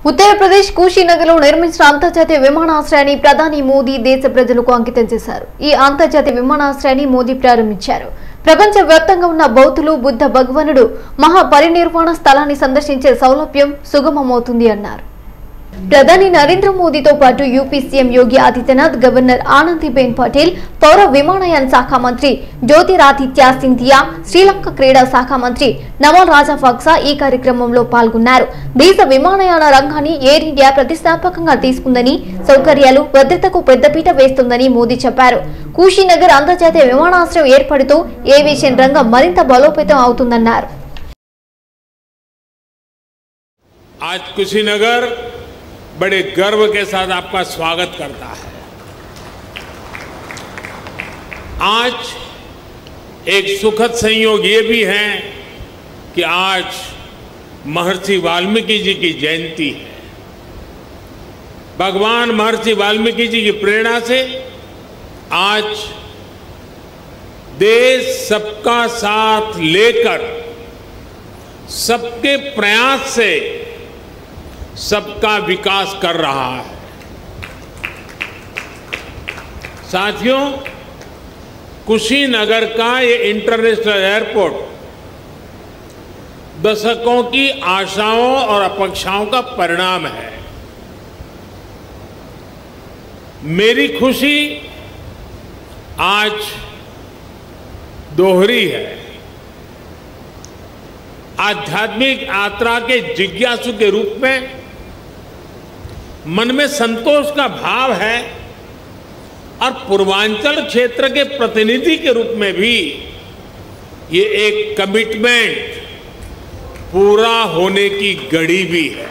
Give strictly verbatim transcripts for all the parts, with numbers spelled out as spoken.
ఉత్తరప్రదేశ్ కుషీనగర్లో నిర్మించిన అంతర్జాతీయ విమానాశ్రయాన్ని ప్రధాని మోదీ దేశ ప్రజలకు అంకితం చేశారు. ఈ అంతర్జాతీయ విమానాశ్రయాన్ని మోదీ ప్రారంభించారు. ప్రపంచ వ్యాప్తంగా ఉన్న బౌద్ధులు బుద్ధ భగవానుడు మహాపరినిర్వాణ స్థలాన్ని సందర్శించే సౌలభ్యం సుగమమవుతుంది అన్నారు. ప్రధాని నరేంద్ర మోదీతో పాటు UP CM Yogi Adityanath, governor Anandiben Patel, పౌర విమానయాన శాఖ మంత్రి జ్యోతిరాదిత్య సింధియా, శ్రీలంక క్రీడా శాఖ మంత్రి నమల్ రాజపక్స ఈ కార్యక్రమంలో పాల్గొన్నారు. దేశ విమానయాన రంగాన్ని ఎయిర్ ఇండియా ప్రతిష్టాత్మకంగా తీసుకుందని, సౌకర్యాలు, భద్రతకు పెద్దపీట వేస్తుందని మోదీ చెప్పారు. కుషీనగర్ అంతర్జాతీయ విమానాశ్రయం ఏర్పడుతూ ఏవియేషన్ రంగం మరింత బలోపేతం అవుతుందన్నారు. आज कुशीनगर बड़े गर्व के साथ आपका स्वागत करता है। आज एक सुखद संयोग ये भी है कि आज महर्षि वाल्मीकि जी की जयंती है। भगवान महर्षि वाल्मीकि जी की प्रेरणा से आज देश सबका साथ लेकर सबके प्रयास से सबका विकास कर रहा है। साथियों, कुशीनगर का ये इंटरनेशनल एयरपोर्ट दशकों की आशाओं और अपेक्षाओं का परिणाम है। मेरी खुशी आज दोहरी है। आध्यात्मिक यात्रा के जिज्ञासु के रूप में मन में संतोष का भाव है और पूर्वांचल क्षेत्र के प्रतिनिधि के रूप में भी ये एक कमिटमेंट पूरा होने की घड़ी भी है।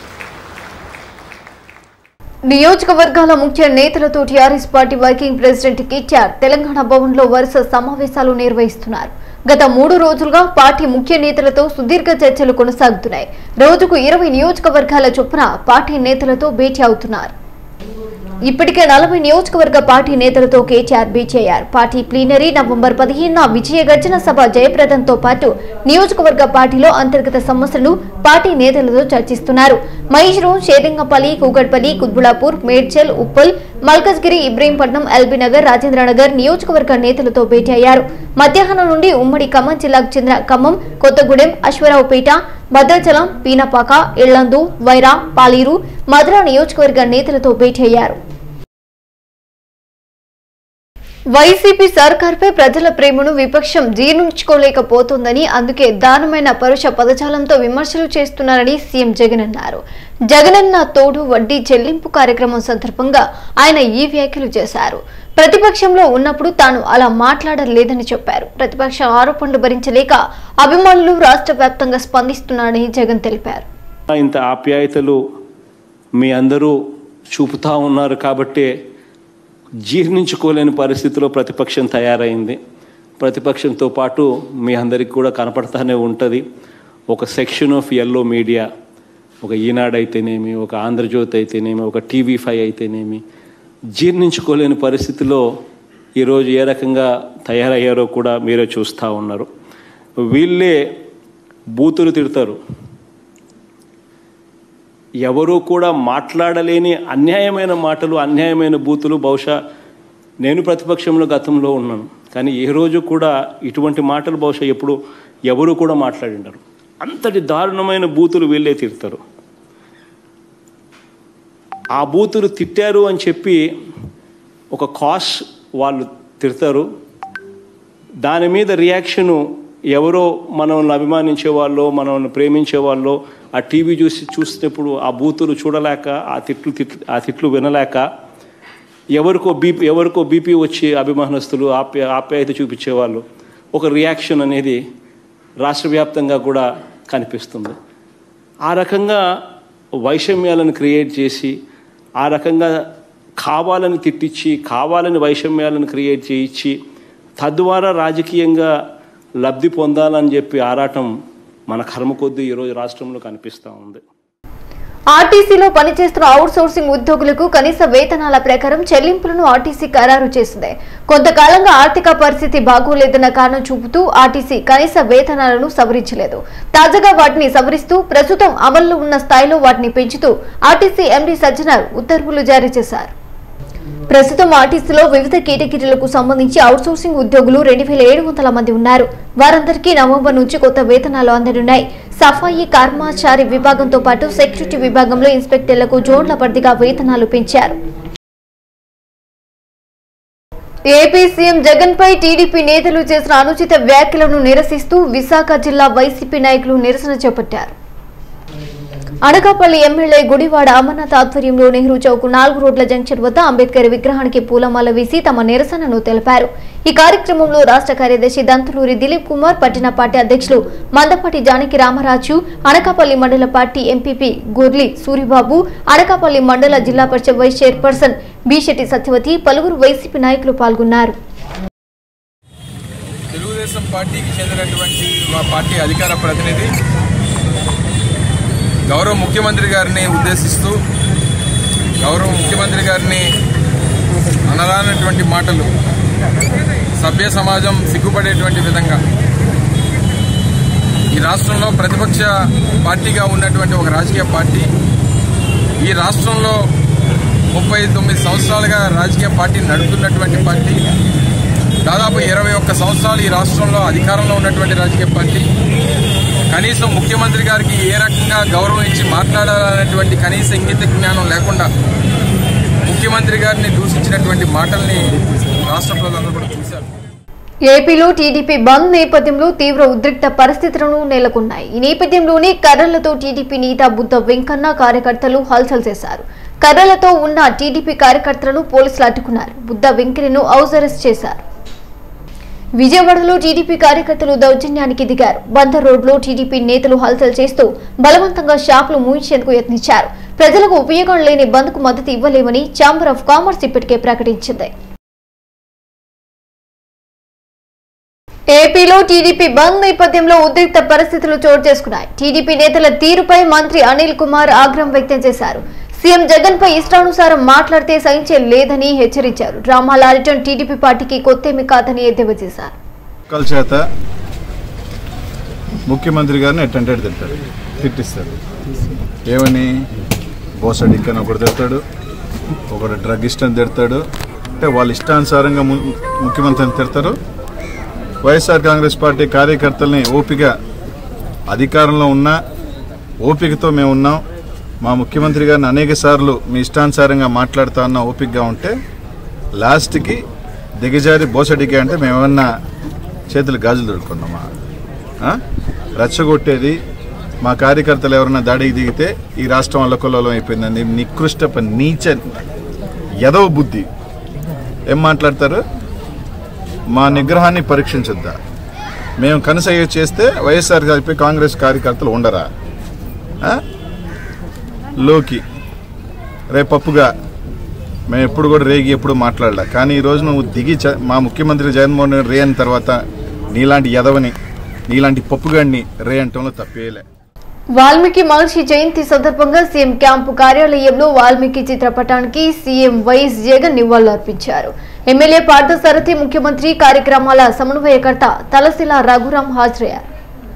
నియోజకవర్గాల ముఖ్య నేతలతో TRS party working president KTR Telangana భవన్లో వరుస సమావేశాలు నిర్వహిస్తున్నారు. గత మూడు రోజులుగా పార్టీ ముఖ్య నేతలతో సుదీర్ఘ చర్చలు కొనసాగుతున్నాయి. రోజుకు ఇరవై నియోజకవర్గాల చొప్పున పార్టీ నేతలతో భేటీ అవుతున్నారు. ఇప్పటికే నలభై నియోజకవర్గ పార్టీ నేతలతో కేటీఆర్ భేటీ అయ్యారు. పార్టీ ప్లీనరీ నవంబర్ పదిహేనున విజయ గర్జన సభ జయప్రదంతో పాటు నియోజకవర్గ పార్టీలో అంతర్గత సమస్యలను పార్టీ నేతలతో చర్చిస్తున్నారు. మహేశ్వరం, షేరింగపల్లి, కూకట్పల్లి, కుత్బులాపూర్, మేడ్చల్, ఉప్పల్, మల్కజ్గిరి, ఇబ్రహీంపట్నం, ఎల్బీనగర్, రాజేంద్రనగర్ నియోజకవర్గ నేతలతో భేటీ అయ్యారు. మధ్యాహ్నం నుండి ఉమ్మడి ఖమ్మం జిల్లాకు చెందిన ఖమ్మం, కొత్తగూడెం, అశ్వరావుపేట, భద్రాచలం, పీనపాక, ఇళ్లందు, వైరా, పాలీరు, మధుర నియోజకవర్గ నేతలతో భేటీ అయ్యారు. వైసీపీ సర్కార్పై ప్రజల ప్రేమను విపక్షం జీర్ణించుకోలేకపోతోందని, అందుకే దారుణమైన పరుష పదజాలంతో విమర్శలు చేస్తున్నారని సీఎం జగన్ అన్నారు. జగనన్న తోడు వడ్డీ చెల్లింపు కార్యక్రమం సందర్భంగా ఆయన ఈ వ్యాఖ్యలు చేశారు. ప్రతిపక్షంలో ఉన్నప్పుడు తాను అలా మాట్లాడలేదని చెప్పారు. ప్రతిపక్ష ఆరోపణలు భరించలేక అభిమానులు రాష్ట్ర వ్యాప్తంగా స్పందిస్తున్నారని జగన్ తెలిపారు. ఇంత ఆప్యాయతలు మీ అందరూ చూపుతా ఉన్నారు కాబట్టి జీర్ణించుకోలేని పరిస్థితిలో ప్రతిపక్షం తయారైంది. ప్రతిపక్షంతో పాటు మీ అందరికీ కూడా కనపడతానే ఉంటుంది ఒక సెక్షన్ ఆఫ్ ఎల్లో మీడియా, ఒక ఈనాడు అయితేనేమి, ఒక ఆంధ్రజ్యోతి అయితేనేమి, ఒక టీవీ ఫైవ్ అయితేనేమి, జీర్ణించుకోలేని పరిస్థితిలో ఈరోజు ఏ రకంగా తయారయ్యారో కూడా మీరే చూస్తూ ఉన్నారు. వీళ్ళే బూతులు తిడతారు. ఎవరూ కూడా మాట్లాడలేని అన్యాయమైన మాటలు, అన్యాయమైన బూతులు. బహుశా నేను ప్రతిపక్షంలో గతంలో ఉన్నాను, కానీ ఏ రోజు కూడా ఇటువంటి మాటలు బహుశా ఎప్పుడు ఎవరు కూడా మాట్లాడిండరు. అంతటి దారుణమైన బూతులు వీళ్ళే తిడతారు. ఆ బూతులు తిట్టారు అని చెప్పి ఒక కాస్ వాళ్ళు తిడతారు. దాని మీద రియాక్షను ఎవరో మనల్ని అభిమానించే వాళ్ళు, మనల్ని ప్రేమించే వాళ్ళు ఆ టీవీ చూసి చూసినప్పుడు ఆ బూతులు చూడలేక, ఆ తిట్లు తిట్లు ఆ తిట్లు వినలేక ఎవరికో బీపీ ఎవరికో బీపీ వచ్చి అభిమానస్తులు ఆప్య ఆప్యాయత చూపించేవాళ్ళు ఒక రియాక్షన్ అనేది రాష్ట్ర వ్యాప్తంగా కూడా కనిపిస్తుంది. ఆ రకంగా వైషమ్యాలను క్రియేట్ చేసి, ఆ రకంగా కావాలని తిట్టించి, కావాలని వైషమ్యాలను క్రియేట్ చేయించి, తద్వారా రాజకీయంగా లబ్ధి పొందాలని చెప్పి ఆరాటం మన కర్మ కొద్దీ ఈరోజు రాష్ట్రంలో కనిపిస్తూ ఉంది. ఆర్టీసీలో పనిచేస్తున్న అవుట్ సోర్సింగ్ ఉద్యోగులకు కనీస వేతనాల ప్రకారం చెల్లింపులను ఆర్టీసీ ఖరారు చేసింది. కొంతకాలంగా ఆర్థిక పరిస్థితి బాగోలేదన్న కారణం చూపుతూ ఆర్టీసీ కనీస వేతనాలను సవరించలేదు. తాజాగా వాటిని సవరిస్తూ ప్రస్తుతం అమల్లో ఉన్న స్థాయిలో వాటిని పెంచుతూ ఆర్టీసీ ఎండీ సజ్జనార్ ఉత్తర్వులు జారీ చేశారు. ప్రస్తుతం ఆర్టీసీలో వివిధ కేటగిరీలకు సంబంధించి అవుట్సోర్సింగ్ ఉద్యోగులు రెండు వేల ఏడు వందల మంది ఉన్నారు. వారందరికీ నవంబర్ నుంచి కొత్త వేతనాలు అందనున్నాయి. సఫాయి కర్మచారి విభాగంతో పాటు సెక్యూరిటీ విభాగంలో ఇన్స్పెక్టర్లకు జోన్ల పరిధిగా వేతనాలు పెంచారు. ఏపీ సీఎం జగన్ పై టీడీపీ నేతలు చేసిన అనుచిత వ్యాఖ్యలను నిరసిస్తూ విశాఖ జిల్లా వైసీపీ నాయకులు నిరసన చేపట్టారు. అనకాపల్లి ఎమ్మెల్యే గుడివాడ అమర్నాథ్ ఆధ్వర్యంలో నెహ్రూ చౌక్ నాలుగు రోడ్ల జంక్షన్ వద్ద అంబేద్కర్ విగ్రహానికి పూలమాల వేసి తమ నిరసనను తెలిపారు. ఈ కార్యక్రమంలో రాష్ట్ర కార్యదర్శి దంతులూరి దిలీప్ కుమార్, పట్టిన పార్టీ అధ్యక్షులు మందపాటి జానకి రామరాజు, అనకాపల్లి మండల పార్టీ ఎంపీపీ గుర్లి సూరిబాబు, అనకాపల్లి మండల జిల్లా పరిషత్ వైస్ చైర్పర్సన్ బిశెట్టి సత్యవతి, పలువురు వైసీపీ నాయకులు పాల్గొన్నారు. తెలుగుదేశం పార్టీకి చెందినటువంటి మా పార్టీ అధికార ప్రతినిధి గౌరవ ముఖ్యమంత్రి గారిని ఉద్దేశిస్తూ గౌరవ ముఖ్యమంత్రి గారిని అనరానటువంటి మాటలు సభ్య సమాజం సిగ్గుపడేటువంటి విధంగా ఈ రాష్ట్రంలో ప్రతిపక్ష పార్టీగా ఉన్నటువంటి ఒక రాజకీయ పార్టీ ఈ రాష్ట్రంలో ముప్పై తొమ్మిది సంవత్సరాలుగా రాజకీయ పార్టీని నడుపుతున్నటువంటి పార్టీ దాదాపు ఇరవై ఒక్క సంవత్సరాలు ఈ రాష్ట్రంలో అధికారంలో ఉన్నటువంటి రాజకీయ పార్టీ కనీసం ముఖ్యమంత్రి గారికి ఏ రకంగా గౌరవం ఇచ్చి మాట్లాడాలనేటువంటి కనీస ఇంగిత జ్ఞానం లేకుండా ముఖ్యమంత్రి గారిని దూషించినటువంటి మాటల్ని రాష్ట్ర ప్రజలందరూ కూడా చూశారు. ఏపీలో టీడీపీ బంద్ నేపథ్యంలో తీవ్ర ఉద్రిక్త పరిస్థితులను నెలకొన్నాయి. ఈ నేపథ్యంలోనే కర్రలతో టీడీపీ నేత బుద్ధ వెంకన్న కార్యకర్తలు హల్చల్ చేశారు. కర్రలతో ఉన్న టీడీపీ కార్యకర్తలను పోలీసులు అడ్డుకున్నారు. బుద్ధ వెంకన్నను హౌస్ అరెస్ట్ చేశారు. విజయవాడలో టీడీపీ కార్యకర్తలు దౌర్జన్యానికి దిగారు. బందర్ రోడ్లో టీడీపీ నేతలు హల్చల్ చేస్తూ బలవంతంగా షాపులు మూయించేందుకు యత్నించారు. ప్రజలకు ఉపయోగం లేని బంద్ కు మద్దతు ఇవ్వలేమని ఛాంబర్ ఆఫ్ కామర్స్ ఇప్పటికే ప్రకటించింది. ఏపీలో టీడీపీ బంద్ నేపథ్యంలో ఉద్రిక్త పరిస్థితులు చోటు చేసుకున్నాయి. టీడీపీ నేతల తీరుపై మంత్రి అనిల్ కుమార్ ఆగ్రహం వ్యక్తం చేశారు. సీఎం జగన్ పై ఇష్టానుసారం మాట్లాడితే సహించే లేదని హెచ్చరించారు. డ్రామాలు ఆడటం టీడీపీ పార్టీకి కొత్తేమీ కాదని ఎద్దేవా చేశారు. చేత ముఖ్యమంత్రి గారిని అటెండెడ్ తింటారు, తిట్టిస్తారు. ఏమని బోసడిక్ అని ఒకటి తిడతాడు, ఒకటి డ్రగ్ ఇష్టం తిడతాడు. అంటే వాళ్ళ ఇష్టానుసారంగా ముఖ్యమంత్రిని తిడతారు. వైఎస్ఆర్ కాంగ్రెస్ పార్టీ కార్యకర్తల్ని ఓపిక అధికారంలో ఉన్న ఓపికతో మేము ఉన్నాం. మా ముఖ్యమంత్రి గారిని అనేక సార్లు మీ ఇష్టానుసారంగా మాట్లాడుతా ఉన్న ఓపికగా ఉంటే లాస్ట్కి దిగజారి బోసడిగా అంటే మేమన్నా చేతులు గాజులు దొరుకున్నామా? రెచ్చగొట్టేది మా కార్యకర్తలు ఎవరన్నా దాడికి దిగితే ఈ రాష్ట్రం అల్లకొల్లోలం అయిపోయిందండి. నికృష్ట నీచ యదవ బుద్ధి. ఏం మాట్లాడతారు? మా నిగ్రహాన్ని పరీక్షించొద్దా? మేము కనసయ్య చేస్తే వైఎస్ఆర్ గారిపై కాంగ్రెస్ కార్యకర్తలు ఉండరా? లోకి రేపప్పుగా మేము ఎప్పుడు కూడా రేగి ఎప్పుడు మాట్లాడలే. కానీ ఈరోజు నువ్వు దిగి మా ముఖ్యమంత్రి జగన్మోహన్ రెడ్డి రే అయిన తర్వాత నీలాంటి యదవని నీలాంటి పప్పుగాడిని రే అంటంలో తప్పేలే. వాల్మీకి మహర్షి జయంతి సందర్భంగా సీఎం క్యాంపు కార్యాలయంలో వాల్మీకి చిత్రపటానికి సీఎం వైఎస్ జగన్ నివాళులర్పించారు. ఎమ్మెల్యే పార్థసారథి, ముఖ్యమంత్రి కార్యక్రమాల సమన్వయకర్త తలశిల రఘురాం హాజరయ్యారు.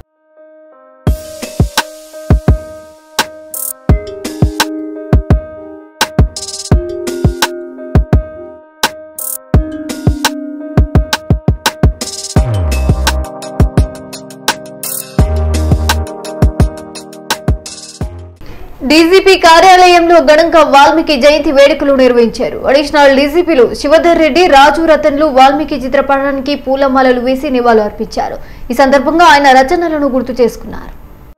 డీజీపీ కార్యాలయంలో ఘనంగా వాల్మీకి జయంతి వేడుకలు నిర్వహించారు. అడిషనల్ డీజీపీలు శివధర్ రెడ్డి, రాజు రతన్లు వాల్మీకి చిత్రపటానికి పూలమాలలు వేసి నివాళులు అర్పించారు. ఈ సందర్భంగా ఆయన రచనలను గుర్తు చేసుకున్నారు.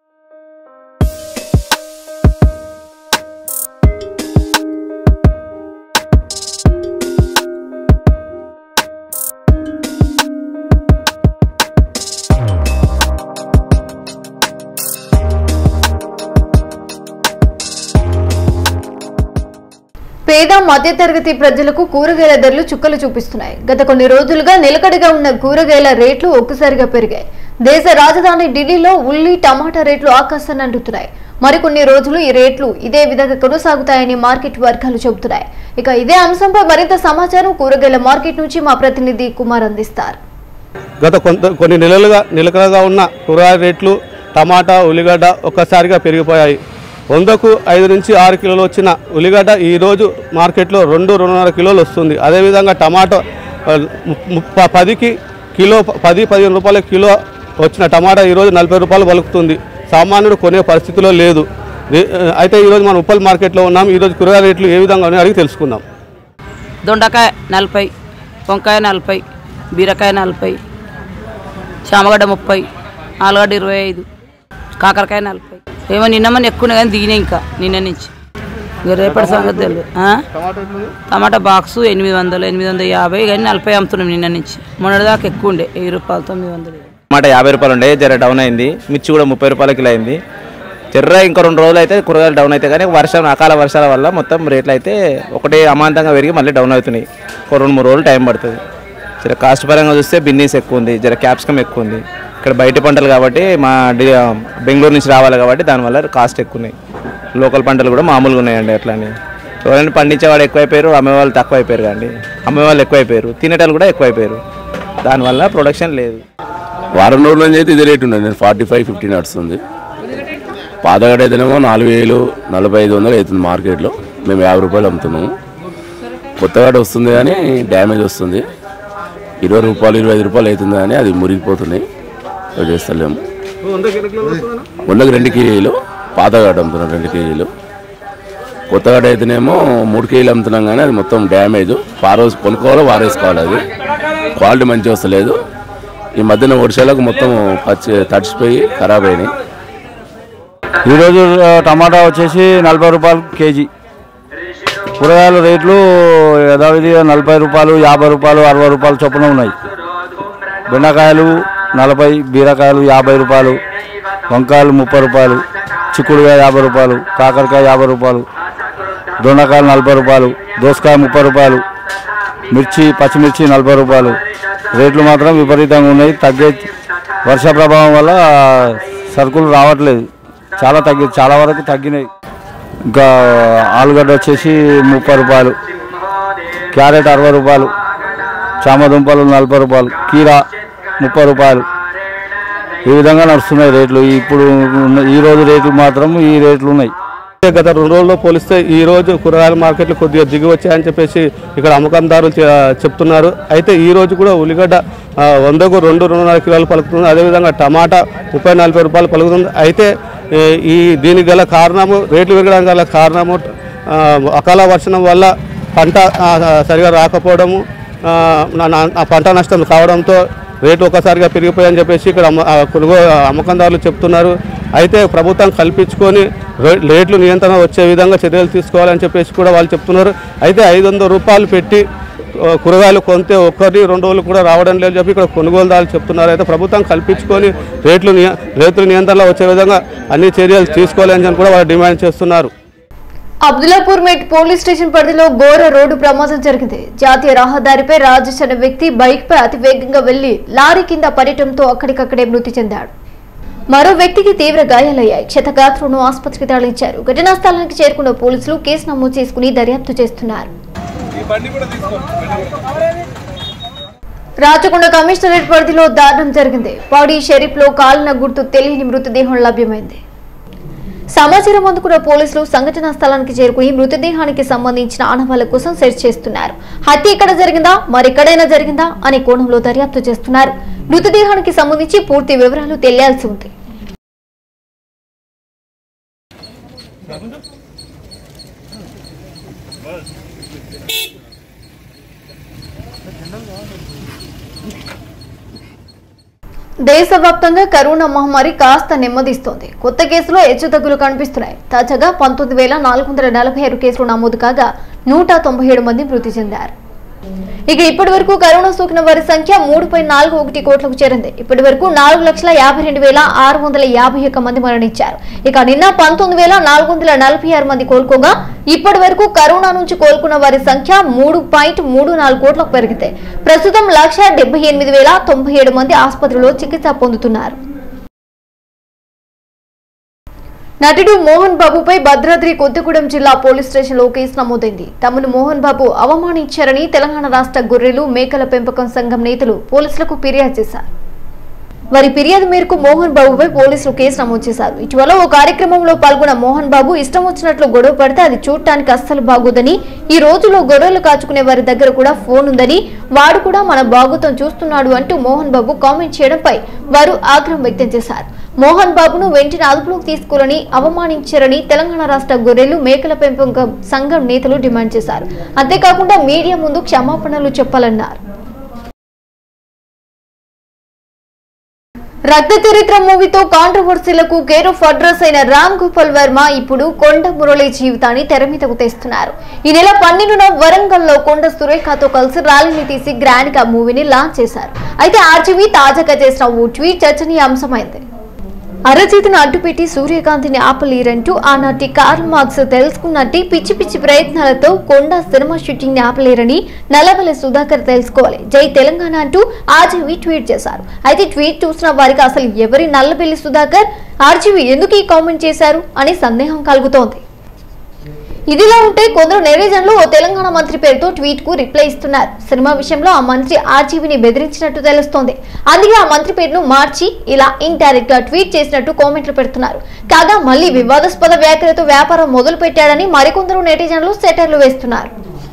పేద మధ్యతరగతి ప్రజలకు కూరగాయల ధరలు చుక్కలు చూపిస్తున్నాయి. గత కొన్ని రోజులుగా నిలకడగా ఉన్న కూరగాయల రేట్లు ఒక్కసారిగా పెరిగాయి. దేశ రాజధాని ఢిల్లీలో ఉల్లి, టమాటా రేట్లు ఆకాశాన్ని అంటుతున్నాయి. మరికొన్ని రోజులు ఈ రేట్లు ఇదే విధంగా కొనసాగుతాయని మార్కెట్ వర్గాలు చెబుతున్నాయి. ఇక ఇదే అంశంపై మరింత సమాచారం కూరగాయల మార్కెట్ నుంచి మా ప్రతినిధి కుమార్ అందిస్తారు. గత కొంత కొన్ని నెలలుగా నిలకడగా ఉన్న కూరగాయల రేట్లు టమాటా, ఉల్లిగడ్డ ఒక్కసారిగా పెరిగిపోయాయి. వందకు ఐదు నుంచి ఆరు కిలోలు వచ్చిన ఉల్లిగడ్డ ఈరోజు మార్కెట్లో రెండు రెండున్నర కిలోలు వస్తుంది. అదేవిధంగా టమాటా పదికి కిలో పది పదిహేను రూపాయల కిలో వచ్చిన టమాటా ఈరోజు నలభై రూపాయలు పలుకుతుంది. సామాన్యుడు కొనే పరిస్థితిలో లేదు. అయితే ఈరోజు మనం ఉప్పల్ మార్కెట్లో ఉన్నాం. ఈరోజు కూరగాయల రేట్లు ఏ విధంగా ఉన్నాయో అడిగి తెలుసుకుందాం. దొండకాయ నలభై, వంకాయ నలభై, బీరకాయ నలభై, చామగడ్డ ముప్పై, ఆలుగడ్డ ఇరవై ఐదు, కాకరకాయ నలభై. ఏమో నిన్నమని ఎక్కువ కానీ దిగినాయి ఇంకా నిన్న నుంచి. ఇంకా రేపటి సంగతి తెలియదు. టమాటా బాక్సు ఎనిమిది వందలు ఎనిమిది వందల యాభై కానీ నలభై అమ్ముతున్నాం నిన్న నుంచి. మొన్నటిదాకా ఎక్కువ ఉండే వెయ్యి రూపాయలు తొమ్మిది వందలు. టమాటా యాభై రూపాయలు ఉండే, జర డౌన్ అయింది. మిర్చి కూడా ముప్పై రూపాయల కిలో అయింది. జర్ర ఇంకా రెండు రోజులు అయితే కూరగాయలు డౌన్ అవుతాయి. కానీ వర్షం అకాల వర్షాల వల్ల మొత్తం రేట్లు అయితే ఒకటే అమాంతంగా పెరిగి మళ్ళీ డౌన్ అవుతున్నాయి. ఒక రెండు మూడు రోజులు టైం పడుతుంది. జర కాస్ట్ పరంగా చూస్తే బిన్నీస్ ఎక్కువ ఉంది, జర క్యాప్సికమ్ ఎక్కువ ఉంది. ఇక్కడ బయట పంటలు కాబట్టి మా బెంగళూరు నుంచి రావాలి కాబట్టి దానివల్ల కాస్ట్ ఎక్కువ ఉన్నాయి. లోకల్ పంటలు కూడా మామూలుగా ఉన్నాయండి. అట్లానే ఎవరైనా పండించేవాడు ఎక్కువైపోయారు, అమ్మేవాళ్ళు తక్కువ అయిపోయారు. కానీ అమ్మేవాళ్ళు ఎక్కువైపోయారు, తినేటలు కూడా ఎక్కువైపోయారు. దానివల్ల ప్రొడక్షన్ లేదు. వారం రోజుల నుంచి అయితే ఇదే రేటు ఉన్నది. నేను ఫార్టీ ఫైవ్ ఫిఫ్టీ నడుస్తుంది. పాతగడ్డ అయితేనేమో నాలుగు వేలు నలభై ఐదు వందలు అవుతుంది మార్కెట్లో. మేము యాభై రూపాయలు అమ్ముతున్నాము. కొత్తగడ్డ వస్తుంది కానీ డ్యామేజ్ వస్తుంది. ఇరవై రూపాయలు ఇరవై ఐదు రూపాయలు అవుతుంది కానీ అది మురిగిపోతున్నాయి. చేస్తలేము. వందకి రెండు కేజీలు పాతగడ్డ అమ్ముతున్నాం. రెండు కేజీలు కొత్తగడ్డ అయితేనేమో మూడు కేజీలు అమ్ముతున్నాం కానీ అది మొత్తం డ్యామేజ్. పారోజు కొనుక్కోవాలో వారేసుకోవాలి. అది క్వాలిటీ మంచిగా వస్తలేదు. ఈ మధ్యన వర్షాలకు మొత్తం పచ్చి తడిచిపోయి ఖరాబ్ అయినాయి. ఈరోజు టమాటా వచ్చేసి నలభై రూపాయలు కేజీ. కూరగాయల రేట్లు యథావిధిగా నలభై రూపాయలు యాభై రూపాయలు అరవై రూపాయలు చొప్పున ఉన్నాయి. బెండకాయలు నలభై, బీరకాయలు యాభై రూపాయలు, వంకాయలు ముప్పై రూపాయలు, చిక్కుడుకాయ యాభై రూపాయలు, కాకరకాయ యాభై రూపాయలు, దొండకాయలు నలభై రూపాయలు, దోసకాయ ముప్పై రూపాయలు, మిర్చి పచ్చిమిర్చి నలభై రూపాయలు. రేట్లు మాత్రం విపరీతంగా ఉన్నాయి. తగ్గే వర్ష ప్రభావం వల్ల సరుకులు రావట్లేదు. చాలా తగ్గి చాలా వరకు తగ్గినాయి. ఇంకా ఆలుగడ్డ వచ్చేసి ముప్పై రూపాయలు, క్యారెట్ అరవై రూపాయలు, చామదుంపలు నలభై రూపాయలు, కీరా ముప్పై రూపాయలు. ఈ విధంగా నడుస్తున్నాయి రేట్లు. ఇప్పుడు ఈరోజు రేట్లు మాత్రం ఈ రేట్లు ఉన్నాయి. గత రెండు రోజుల్లో పోలిస్తే ఈ రోజు కూరగాయల మార్కెట్లు కొద్దిగా దిగి వచ్చాయని చెప్పేసి ఇక్కడ అమ్మకందారులు చెప్తున్నారు. అయితే ఈ రోజు కూడా ఉల్లిగడ్డ వందకు రెండు రెండున్నర కిలోలు పలుకుతుంది. అదేవిధంగా టమాటా ముప్పై నలభై రూపాయలు పలుకుతుంది. అయితే ఈ దీనికి గల కారణము రేట్లు పెరగడానికి గల కారణము అకాల వర్షం వల్ల పంట సరిగా రాకపోవడము, పంట నష్టం కావడంతో రేట్లు ఒకసారిగా పెరిగిపోయాయని చెప్పేసి ఇక్కడ కొనుగోలు అమ్మకందారులు చెప్తున్నారు. అయితే ప్రభుత్వం కల్పించుకొని రేట్లు నియంత్రణ వచ్చే విధంగా చర్యలు తీసుకోవాలని చెప్పేసి కూడా వాళ్ళు చెప్తున్నారు. అయితే ఐదు వందల రూపాయలు పెట్టి కూరగాయలు కొంతే ఒక్కటి రెండు రోజులు కూడా రావడం లేదని చెప్పి ఇక్కడ కొనుగోలుదారులు చెప్తున్నారు. అయితే ప్రభుత్వం కల్పించుకొని రేట్లు రేట్లు నియంత్రణలో వచ్చే విధంగా అన్ని చర్యలు తీసుకోవాలని చెప్పి కూడా వాళ్ళు డిమాండ్ చేస్తున్నారు. అబ్దుల్లాపూర్ మెట్ పోలీస్ స్టేషన్ పరిధిలో ఘోర రోడ్డు ప్రమాదం జరిగింది. జాతీయ రహదారిపై రాజేష్ అనే వ్యక్తి బైక్ పై అతి వేగంగా వెళ్లి లారీ కింద పడటంతో అక్కడికక్కడే మృతి చెందాడు. మరో వ్యక్తికి తీవ్ర గాయాలయ్యాయి. క్షతగాత్రులను ఆసుపత్రికి తరలించారు. ఘటనా స్థలానికి చేరుకున్న పోలీసులు కేసు నమోదు చేసుకుని దర్యాప్తు చేస్తున్నారు. రాచకొండ కమిషనరేట్ పరిధిలో దారుణం జరిగింది. పాడి షరీఫ్ లో కాలిన గుర్తు తెలియని మృతదేహం లభ్యమైంది. సమాచారం అందుకున్న పోలీసులు సంఘటనా స్థలానికి చేరుకుని మృతదేహానికి సంబంధించిన ఆనవాళ్ల కోసం సెర్చ్ చేస్తున్నారు. హత్య ఎక్కడ జరిగిందా, మరెక్కడైనా జరిగిందా అనే కోణంలో దర్యాప్తు చేస్తున్నారు. మృతదేహానికి సంబంధించి పూర్తి వివరాలు తెలియాల్సి ఉంది. దేశవ్యాప్తంగా కరోనా మహమ్మారి కాస్త నెమ్మదిస్తోంది. కొత్త కేసులో హెచ్చుతగ్గులు కనిపిస్తున్నాయి. తాజాగా పంతొమ్మిది వేల నాలుగు వందల నలభై ఆరు కేసులు నమోదు కాగా నూట తొంభై ఏడు మంది మృతి చెందారు. ఇక ఇప్పటి వరకు కరోనా సోకిన వారి సంఖ్య మూడు పాయింట్ నాలుగు ఒకటి కోట్లకు చేరింది. ఇప్పటి వరకు నాలుగు లక్షల యాభై రెండు వేల ఆరు వందల యాభై ఒక్క మంది మరణించారు. ఇక నిన్న పంతొమ్మిది వేల నాలుగు వందల నలభై ఆరు మంది కోలుకోగా ఇప్పటి వరకు కరోనా నుంచి కోలుకున్న వారి సంఖ్య మూడు పాయింట్ మూడు నాలుగు కోట్లకు పెరిగింది. ప్రస్తుతం లక్ష డెబ్బై ఎనిమిది వేల తొంభై ఏడు మంది ఆసుపత్రిలో చికిత్స పొందుతున్నారు. నటుడు మోహన్ బాబుపై భద్రాద్రి కొత్తగూడెం జిల్లా పోలీస్ స్టేషన్లో కేసు నమోదైంది. తమను మోహన్ బాబు అవమానించారని తెలంగాణ రాష్ట్ర గొర్రెలు మేకల పెంపకం సంఘం నేతలు పోలీసులకు ఫిర్యాదు చేశారు. వారి ఫిర్యాదు మేరకు మోహన్ బాబుపై పోలీసులు కేసు నమోదు చేశారు. ఇటీవల ఓ కార్యక్రమంలో పాల్గొన్న మోహన్ బాబు ఇష్టం వచ్చినట్లు గొడవ పడితే అది చూడటానికి అస్సలు బాగోదని, ఈ రోజులో గొడవలు కాచుకునే వారి దగ్గర కూడా ఫోన్ ఉందని, వాడు కూడా మన బాగోతం చూస్తున్నాడు అంటూ మోహన్ బాబు కామెంట్ చేయడంపై వారు ఆగ్రహం వ్యక్తం చేశారు. మోహన్ బాబును వెంటనే అదుపులోకి తీసుకోవాలని, అవమానించారని తెలంగాణ రాష్ట్ర గొర్రెలు మేకల పెంపకం సంఘం నేతలు డిమాండ్ చేశారు. అంతేకాకుండా మీడియా ముందు క్షమాపణలు చెప్పాలన్నారు. రక్త చరిత్ర మూవీతో కాంట్రవర్సీలకు కేర్ ఆఫ్ అడ్రస్ అయిన రామ్ గోపాల్ వర్మ ఇప్పుడు కొండ మురళి జీవితాన్ని తెర మీదకు తెస్తున్నారు. ఈ నెల పన్నెండున వరంగల్లో కొండ సురేఖతో కలిసి ర్యాలీని తీసి గ్రాండ్ గా మూవీని లాంచ్ చేశారు. అయితే ఆర్జీవీ తాజాగా చేసిన ఓ ట్వీట్ చర్చనీయాంశమైంది. అరచేతిని అడ్డుపెట్టి సూర్యకాంతిని ఆపలేరంటూ ఆనాటి కార్ల్ మార్క్స్ తెలుసుకున్నట్టు పిచ్చి పిచ్చి ప్రయత్నాలతో కొండ సినిమా షూటింగ్ ని ఆపలేరని నల్లబెల్లి సుధాకర్ తెలుసుకోవాలి, జై తెలంగాణ అంటూ ఆర్జీవీ ట్వీట్ చేశారు. అయితే ట్వీట్ చూసిన వారికి అసలు ఎవరి నల్లబెల్లి సుధాకర్, ఆర్జీవీ ఎందుకు ఈ కామెంట్ చేశారు అని సందేహం కలుగుతోంది. ఇదిలా ఉంటే కొందరు నెటిజన్లు ఓ తెలంగాణ మంత్రి పేరుతో ట్వీట్ కు రిప్లై ఇస్తున్నారు. సినిమా విషయంలో ఆ మంత్రి ఆర్జీవీని బెదిరించినట్టు తెలుస్తోంది. అందుకే ఆ మంత్రి పేరును మార్చి ఇలా ఇండైరెక్ట్ గా ట్వీట్ చేసినట్టు కామెంట్లు పెడుతున్నారు. కాగా మళ్లీ వివాదాస్పద వ్యాఖ్యలతో వ్యాపారం మొదలు పెట్టాడని మరికొందరు నెటిజన్లు సెటర్లు వేస్తున్నారు.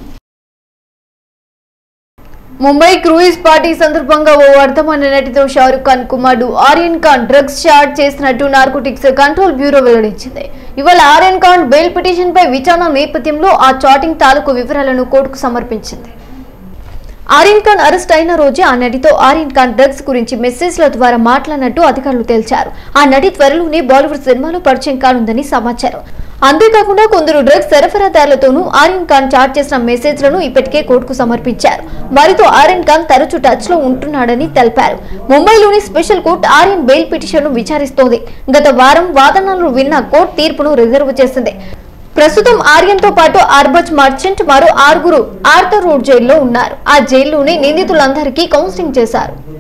ముంబై క్రూయిజ్ పార్టీ సందర్భంగా ఓ వర్ధమాన నటితో షారుఖ్ ఖాన్ కుమారుడు ఆర్యన్ ఖాన్ డ్రగ్స్ చార్జ్ చేసినట్టు నార్కోటిక్స్ కంట్రోల్ బ్యూరో వెల్లడించింది. ఇవాళ ఆర్యన్ ఖాన్ బెయిల్ పిటిషన్ పై విచారణ నేపథ్యంలో ఆ చాటింగ్ తాలూకు వివరాలను కోర్టుకు సమర్పించింది. ఆర్యన్ ఖాన్ అరెస్ట్ అయిన రోజే ఆ నటితో ఆర్యన్ ఖాన్ డ్రగ్స్ గురించి మెసేజ్ల ద్వారా మాట్లాడినట్టు అధికారులు తేల్చారు. ఆ నటి త్వరలోనే బాలీవుడ్ సినిమాలో పరిచయం కానుందని సమాచారం. అంతేకాకుండా కొందరు డ్రగ్స్ సరఫరాదారులతోనూ ఆర్యన్ ఖాన్ చాట్ చేసిన మెసేజ్లను ఇప్పటికే కోర్టుకు సమర్పించారు. వారితో ఆర్యన్ ఖాన్ తరచూ టచ్ లో ఉంటున్నాడని తెలిపారు. ముంబైలోని special court Aryan bail petition ను విచారిస్తోంది. గత వారం వాదనలు విన్న కోర్టు తీర్పును రిజర్వ్ చేసింది. ప్రస్తుతం ఆర్యన్ తో పాటు అర్బజ్ మర్చెంట్ మరో ఆరుగురు ఆర్థర్ రోడ్ జైల్లో ఉన్నారు. ఆ జైల్లోనే నిందితులందరికీ కౌన్సిలింగ్ చేశారు.